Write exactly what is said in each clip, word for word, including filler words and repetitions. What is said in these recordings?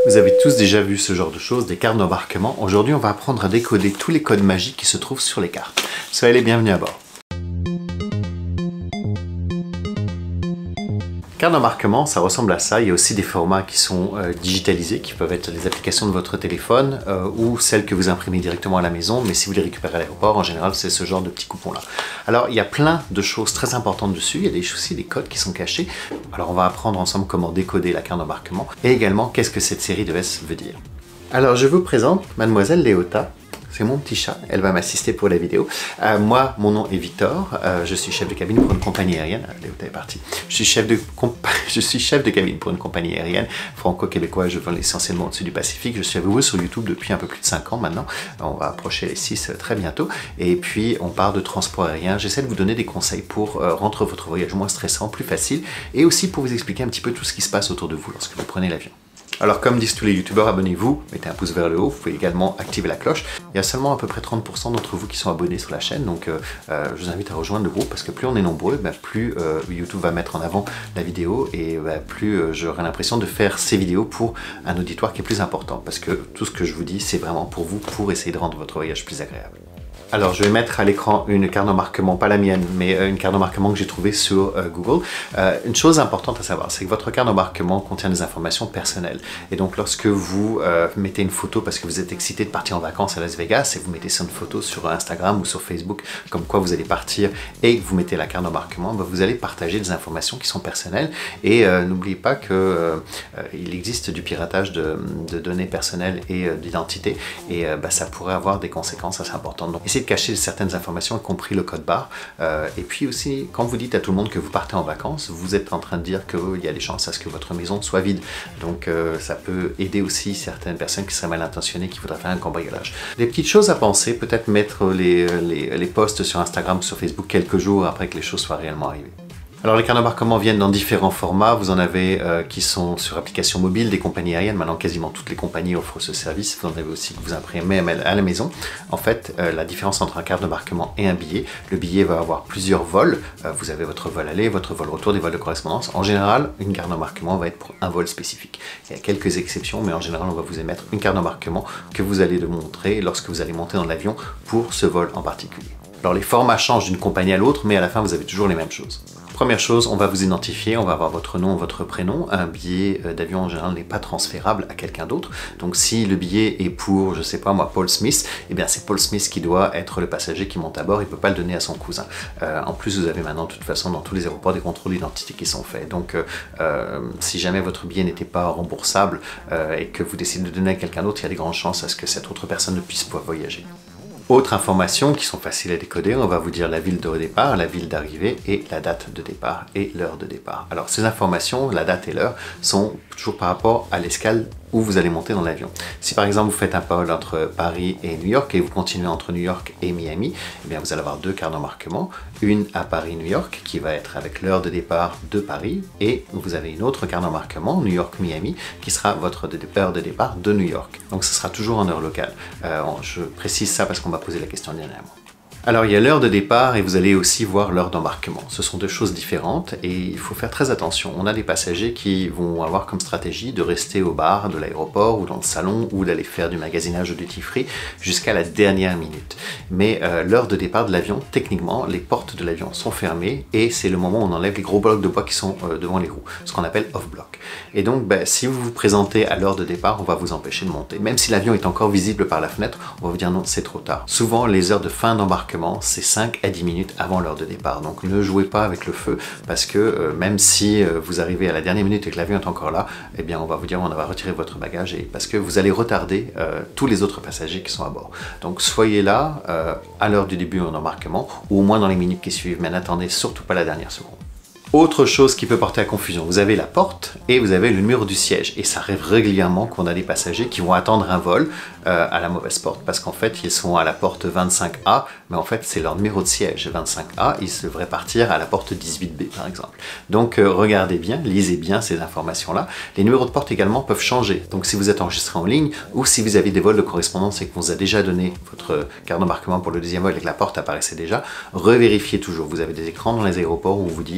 Vous avez tous déjà vu ce genre de choses, des cartes d'embarquement. Aujourd'hui, on va apprendre à décoder tous les codes magiques qui se trouvent sur les cartes. Soyez les bienvenus à bord. Carte d'embarquement, ça ressemble à ça. Il y a aussi des formats qui sont euh, digitalisés, qui peuvent être les applications de votre téléphone euh, ou celles que vous imprimez directement à la maison. Mais si vous les récupérez à l'aéroport, en général, c'est ce genre de petits coupons-là. Alors, il y a plein de choses très importantes dessus. Il y a des, aussi des codes qui sont cachés. Alors, on va apprendre ensemble comment décoder la carte d'embarquement et également qu'est-ce que cette série de S veut dire. Alors, je vous présente Mademoiselle Léota. C'est mon petit chat, elle va m'assister pour la vidéo. Euh, moi, mon nom est Victor, euh, je suis chef de cabine pour une compagnie aérienne. Ah, Léota est partie. Je suis chef de, je suis chef de cabine pour une compagnie aérienne franco-québécoise. Je vole essentiellement au-dessus du Pacifique. Je suis avec vous sur YouTube depuis un peu plus de cinq ans maintenant. On va approcher les six très bientôt. Et puis, on parle de transport aérien. J'essaie de vous donner des conseils pour euh, rendre votre voyage moins stressant, plus facile, et aussi pour vous expliquer un petit peu tout ce qui se passe autour de vous lorsque vous prenez l'avion. Alors comme disent tous les youtubeurs, abonnez-vous, mettez un pouce vers le haut, vous pouvez également activer la cloche. Il y a seulement à peu près trente pour cent d'entre vous qui sont abonnés sur la chaîne, donc euh, euh, je vous invite à rejoindre le groupe parce que plus on est nombreux, bah, plus euh, YouTube va mettre en avant la vidéo et bah, plus euh, j'aurai l'impression de faire ces vidéos pour un auditoire qui est plus important parce que tout ce que je vous dis, c'est vraiment pour vous, pour essayer de rendre votre voyage plus agréable. Alors je vais mettre à l'écran une carte d'embarquement, pas la mienne, mais une carte d'embarquement que j'ai trouvée sur euh, Google. Euh, une chose importante à savoir, c'est que votre carte d'embarquement contient des informations personnelles. Et donc lorsque vous euh, mettez une photo parce que vous êtes excité de partir en vacances à Las Vegas et vous mettez ça une photo sur Instagram ou sur Facebook comme quoi vous allez partir et que vous mettez la carte d'embarquement, ben, vous allez partager des informations qui sont personnelles. Et euh, n'oubliez pas qu'il euh, existe du piratage de, de données personnelles et euh, d'identité et euh, ben, ça pourrait avoir des conséquences assez importantes. Donc, de cacher certaines informations, y compris le code barre. Euh, et puis aussi, quand vous dites à tout le monde que vous partez en vacances, vous êtes en train de dire qu'il y a des chances à ce que votre maison soit vide. Donc euh, ça peut aider aussi certaines personnes qui seraient mal intentionnées, qui voudraient faire un cambriolage. Des petites choses à penser, peut-être mettre les, les, les posts sur Instagram ou sur Facebook quelques jours après que les choses soient réellement arrivées. Alors les cartes d'embarquement viennent dans différents formats, vous en avez euh, qui sont sur application mobile des compagnies aériennes, maintenant quasiment toutes les compagnies offrent ce service, vous en avez aussi que vous imprimez à la maison. En fait, euh, la différence entre un carte d'embarquement et un billet, le billet va avoir plusieurs vols, euh, vous avez votre vol aller, votre vol retour, des vols de correspondance. En général, une carte d'embarquement va être pour un vol spécifique. Il y a quelques exceptions, mais en général, on va vous émettre une carte d'embarquement que vous allez montrer lorsque vous allez monter dans l'avion pour ce vol en particulier. Alors les formats changent d'une compagnie à l'autre, mais à la fin, vous avez toujours les mêmes choses. Première chose, on va vous identifier, on va avoir votre nom, votre prénom. Un billet d'avion en général n'est pas transférable à quelqu'un d'autre. Donc si le billet est pour, je sais pas moi, Paul Smith, eh bien c'est Paul Smith qui doit être le passager qui monte à bord, il ne peut pas le donner à son cousin. Euh, en plus, vous avez maintenant de toute façon dans tous les aéroports des contrôles d'identité qui sont faits. Donc euh, si jamais votre billet n'était pas remboursable euh, et que vous décidez de donner à quelqu'un d'autre, il y a des grandes chances à ce que cette autre personne ne puisse pas voyager. Autres informations qui sont faciles à décoder, on va vous dire la ville de départ, la ville d'arrivée et la date de départ et l'heure de départ. Alors ces informations, la date et l'heure, sont toujours par rapport à l'escale où vous allez monter dans l'avion. Si par exemple vous faites un vol entre Paris et New York et vous continuez entre New York et Miami, eh bien vous allez avoir deux cartes d'embarquement, une à Paris-New York qui va être avec l'heure de départ de Paris et vous avez une autre carte d'embarquement, New York-Miami, qui sera votre heure de départ de New York. Donc ce sera toujours en heure locale. Euh, je précise ça parce qu'on m'a posé la question dernièrement. Alors il y a l'heure de départ et vous allez aussi voir l'heure d'embarquement. Ce sont deux choses différentes et il faut faire très attention. On a des passagers qui vont avoir comme stratégie de rester au bar de l'aéroport ou dans le salon ou d'aller faire du magasinage ou du duty free jusqu'à la dernière minute. Mais euh, l'heure de départ de l'avion, techniquement, les portes de l'avion sont fermées et c'est le moment où on enlève les gros blocs de bois qui sont euh, devant les roues, ce qu'on appelle off-block. Et donc ben, si vous vous présentez à l'heure de départ, on va vous empêcher de monter. Même si l'avion est encore visible par la fenêtre, on va vous dire non, c'est trop tard. Souvent les heures de fin d'embarquement, c'est cinq à dix minutes avant l'heure de départ. Donc ne jouez pas avec le feu parce que euh, même si euh, vous arrivez à la dernière minute et que l'avion est encore là, eh bien on va vous dire on va retirer votre bagage et parce que vous allez retarder euh, tous les autres passagers qui sont à bord. Donc soyez là euh, à l'heure du début en embarquement ou au moins dans les minutes qui suivent, mais n'attendez surtout pas la dernière seconde. Autre chose qui peut porter à confusion, vous avez la porte et vous avez le numéro du siège. Et ça arrive régulièrement qu'on a des passagers qui vont attendre un vol euh, à la mauvaise porte parce qu'en fait, ils sont à la porte vingt-cinq A, mais en fait, c'est leur numéro de siège. vingt-cinq A, ils devraient partir à la porte dix-huit B, par exemple. Donc, euh, regardez bien, lisez bien ces informations-là. Les numéros de porte également peuvent changer. Donc, si vous êtes enregistré en ligne ou si vous avez des vols de correspondance et qu'on vous a déjà donné votre carte d'embarquement pour le deuxième vol et que la porte apparaissait déjà, revérifiez toujours. Vous avez des écrans dans les aéroports où on vous dit où se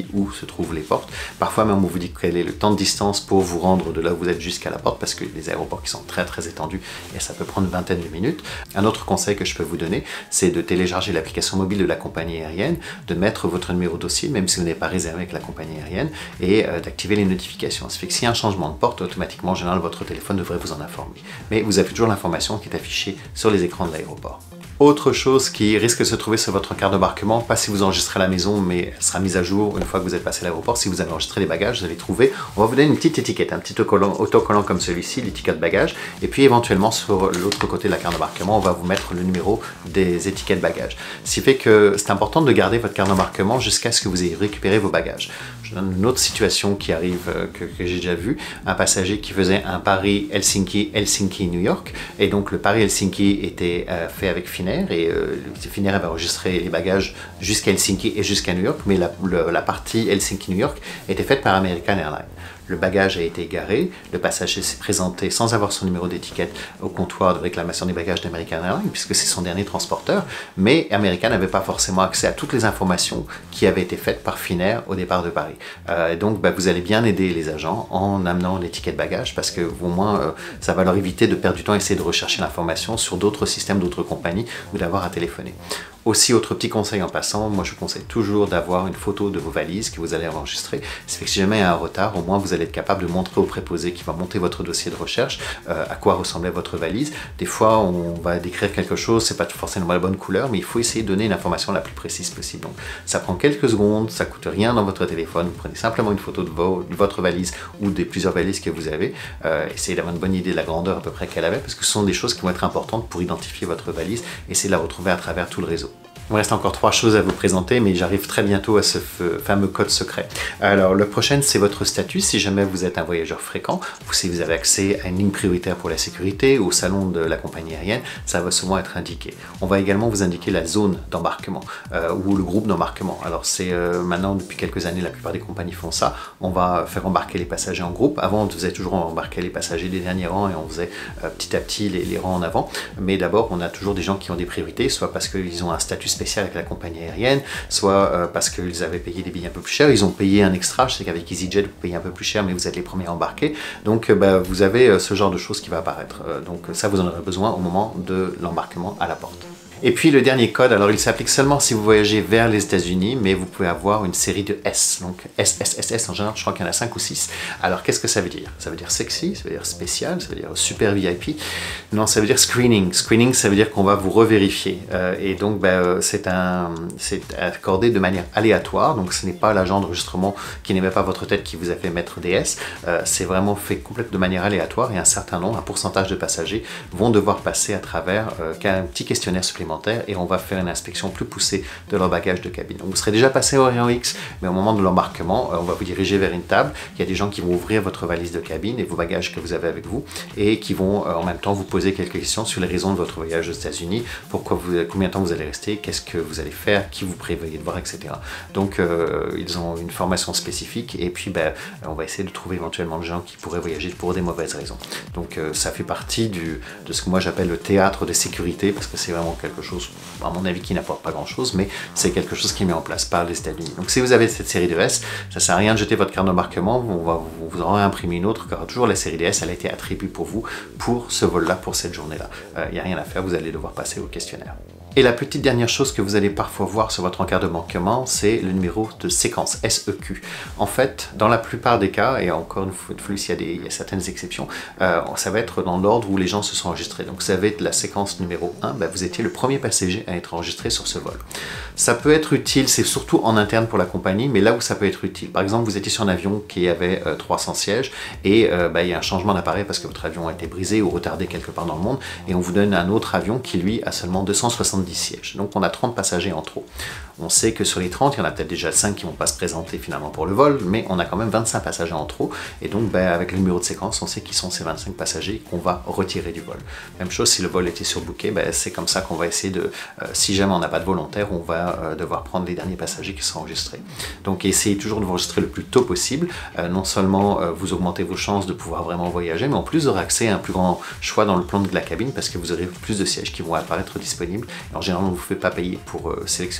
se trouvent les portes. Parfois même on vous dit quel est le temps de distance pour vous rendre de là où vous êtes jusqu'à la porte, parce que les aéroports qui sont très très étendus et ça peut prendre une vingtaine de minutes. Un autre conseil que je peux vous donner, c'est de télécharger l'application mobile de la compagnie aérienne, de mettre votre numéro de dossier, même si vous n'êtes pas réservé avec la compagnie aérienne, et euh, d'activer les notifications. Ça fait que s'il y a un changement de porte, automatiquement, en général, votre téléphone devrait vous en informer. Mais vous avez toujours l'information qui est affichée sur les écrans de l'aéroport. Autre chose qui risque de se trouver sur votre carte d'embarquement, pas si vous enregistrez à la maison, mais elle sera mise à jour une fois que vous êtes passé à l'aéroport. Si vous avez enregistré les bagages, vous allez trouver, on va vous donner une petite étiquette, un petit autocollant, autocollant comme celui-ci, l'étiquette bagage, et puis éventuellement sur l'autre côté de la carte d'embarquement, on va vous mettre le numéro des étiquettes bagages. Ce qui fait que c'est important de garder votre carte d'embarquement jusqu'à ce que vous ayez récupéré vos bagages. Je donne une autre situation qui arrive, euh, que, que j'ai déjà vu, un passager qui faisait un Paris-Helsinki, Helsinki-New York, et donc le Paris-Helsinki était euh, fait avec Finnair, et euh, Finnair avait enregistré les bagages jusqu'à Helsinki et jusqu'à New York, mais la, le, la partie Helsinki-New York était faite par American Airlines. Le bagage a été garé, le passager s'est présenté sans avoir son numéro d'étiquette au comptoir de réclamation des bagages d'American Airlines, puisque c'est son dernier transporteur, mais American n'avait pas forcément accès à toutes les informations qui avaient été faites par Finnair au départ de Paris. Euh, et donc bah, vous allez bien aider les agents en amenant l'étiquette bagage, parce que au moins euh, ça va leur éviter de perdre du temps à essayer de rechercher l'information sur d'autres systèmes, d'autres compagnies, ou d'avoir à téléphoner. Aussi, autre petit conseil en passant, moi je vous conseille toujours d'avoir une photo de vos valises que vous allez enregistrer. Ça fait que si jamais il y a un retard, au moins vous allez être capable de montrer au préposé qui va monter votre dossier de recherche euh, à quoi ressemblait votre valise. Des fois, on va décrire quelque chose, c'est pas forcément la bonne couleur, mais il faut essayer de donner une information la plus précise possible. Donc, ça prend quelques secondes, ça coûte rien dans votre téléphone. Vous prenez simplement une photo de, vos, de votre valise ou des plusieurs valises que vous avez. Euh, essayez d'avoir une bonne idée de la grandeur à peu près qu'elle avait, parce que ce sont des choses qui vont être importantes pour identifier votre valise. Essayez de la retrouver à travers tout le réseau. Il me reste encore trois choses à vous présenter, mais j'arrive très bientôt à ce fameux code secret. Alors, le prochain, c'est votre statut. Si jamais vous êtes un voyageur fréquent, ou si vous avez accès à une ligne prioritaire pour la sécurité, au salon de la compagnie aérienne, ça va souvent être indiqué. On va également vous indiquer la zone d'embarquement, euh, ou le groupe d'embarquement. Alors, c'est euh, maintenant, depuis quelques années, la plupart des compagnies font ça. On va faire embarquer les passagers en groupe. Avant, on faisait toujours embarquer les passagers des derniers rangs et on faisait euh, petit à petit les, les rangs en avant. Mais d'abord, on a toujours des gens qui ont des priorités, soit parce qu'ils ont un statut spécial avec la compagnie aérienne, soit euh, parce qu'ils avaient payé des billets un peu plus chers, ils ont payé un extra. Je sais qu'avec EasyJet vous payez un peu plus cher, mais vous êtes les premiers à embarquer, donc euh, bah, vous avez euh, ce genre de choses qui va apparaître, euh, donc ça vous en aurez besoin au moment de l'embarquement à la porte. Et puis le dernier code, alors il s'applique seulement si vous voyagez vers les États-Unis, mais vous pouvez avoir une série de S, donc S, S, S, S en général, je crois qu'il y en a cinq ou six. Alors qu'est-ce que ça veut dire? Ça veut dire sexy, ça veut dire spécial, ça veut dire super V I P. Non, ça veut dire screening. Screening, ça veut dire qu'on va vous revérifier. Euh, et donc bah, c'est un, c'est accordé de manière aléatoire, donc ce n'est pas l'agent d'enregistrement qui n'aimait pas votre tête qui vous a fait mettre des S. Euh, c'est vraiment fait complètement de manière aléatoire et un certain nombre, un pourcentage de passagers vont devoir passer à travers euh, un petit questionnaire supplémentaire et on va faire une inspection plus poussée de leur bagage de cabine. Donc vous serez déjà passé au rayon X, mais au moment de l'embarquement, on va vous diriger vers une table. Il y a des gens qui vont ouvrir votre valise de cabine et vos bagages que vous avez avec vous et qui vont en même temps vous poser quelques questions sur les raisons de votre voyage aux États-Unis, pourquoi vous, combien de temps vous allez rester, qu'est-ce que vous allez faire, qui vous prévoyez de voir, et cetera. Donc euh, ils ont une formation spécifique et puis ben, on va essayer de trouver éventuellement des gens qui pourraient voyager pour des mauvaises raisons. Donc euh, ça fait partie du, de ce que moi j'appelle le théâtre de sécurité, parce que c'est vraiment quelque chose, à mon avis, qui n'apporte pas grand chose, mais c'est quelque chose qui est mis en place par les États-Unis. Donc si vous avez cette série de S, ça ne sert à rien de jeter votre carte d'embarquement, on va vous, vous en imprimer une autre, qui aura toujours la série de S, elle a été attribuée pour vous, pour ce vol-là, pour cette journée-là. Il n'y a rien à faire, vous allez devoir passer au questionnaire. Et la petite dernière chose que vous allez parfois voir sur votre encart d'embarquement, c'est le numéro de séquence, S E Q. En fait, dans la plupart des cas, et encore une fois, il y a, des, il y a certaines exceptions, euh, ça va être dans l'ordre où les gens se sont enregistrés. Donc ça va être la séquence numéro un, ben, vous étiez le premier passager à être enregistré sur ce vol. Ça peut être utile, c'est surtout en interne pour la compagnie, mais là où ça peut être utile. Par exemple, vous étiez sur un avion qui avait euh, trois cents sièges, et euh, ben, il y a un changement d'appareil parce que votre avion a été brisé ou retardé quelque part dans le monde, et on vous donne un autre avion qui, lui, a seulement deux cent soixante-dix sièges. Donc on a trente passagers en trop. On sait que sur les trente, il y en a peut-être déjà cinq qui ne vont pas se présenter finalement pour le vol, mais on a quand même vingt-cinq passagers en trop. Et donc ben, avec le numéro de séquence, on sait qui sont ces vingt-cinq passagers qu'on va retirer du vol. Même chose si le vol était surbooké, ben, c'est comme ça qu'on va essayer de, euh, si jamais on n'a pas de volontaire, on va euh, devoir prendre les derniers passagers qui sont enregistrés. Donc essayez toujours de vous enregistrer le plus tôt possible. Euh, non seulement euh, vous augmentez vos chances de pouvoir vraiment voyager, mais en plus vous aurez accès à un plus grand choix dans le plan de la cabine parce que vous aurez plus de sièges qui vont apparaître disponibles. Et en général, on ne vous fait pas payer pour euh, sélectionner un siège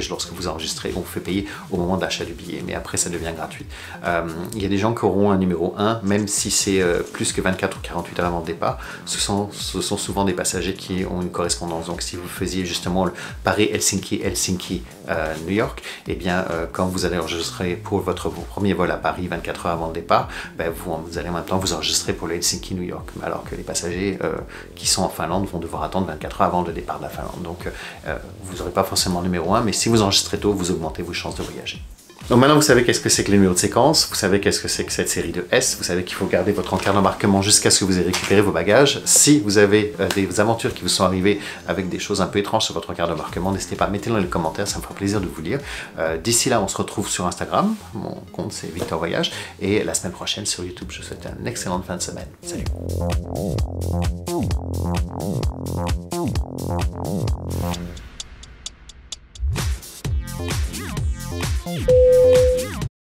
piège lorsque vous enregistrez, on vous fait payer au moment de l'achat du billet, mais après ça devient gratuit. Euh, il y a des gens qui auront un numéro un, même si c'est euh, plus que vingt-quatre ou quarante-huit heures avant le départ, ce sont, ce sont souvent des passagers qui ont une correspondance. Donc si vous faisiez justement le Paris-Helsinki, Helsinki, euh, New York, et eh bien euh, quand vous allez enregistrer pour votre premier vol à Paris vingt-quatre heures avant le départ, ben, vous, vous allez en même temps vous enregistrer pour le Helsinki-New York, alors que les passagers euh, qui sont en Finlande vont devoir attendre vingt-quatre heures avant le départ de la Finlande. Donc euh, vous n'aurez pas forcément le numéro un, mais si vous enregistrez tôt, vous augmentez vos chances de voyager. Donc maintenant vous savez qu'est-ce que c'est que les numéros de séquence, vous savez qu'est-ce que c'est que cette série de S, vous savez qu'il faut garder votre encart d'embarquement jusqu'à ce que vous ayez récupéré vos bagages. Si vous avez euh, des aventures qui vous sont arrivées avec des choses un peu étranges sur votre encart d'embarquement, n'hésitez pas à mettre-les dans les commentaires, ça me fera plaisir de vous lire. Euh, D'ici là, on se retrouve sur Instagram, mon compte c'est Victor Voyage, et la semaine prochaine sur YouTube. Je vous souhaite une excellente fin de semaine. Salut! Thank you.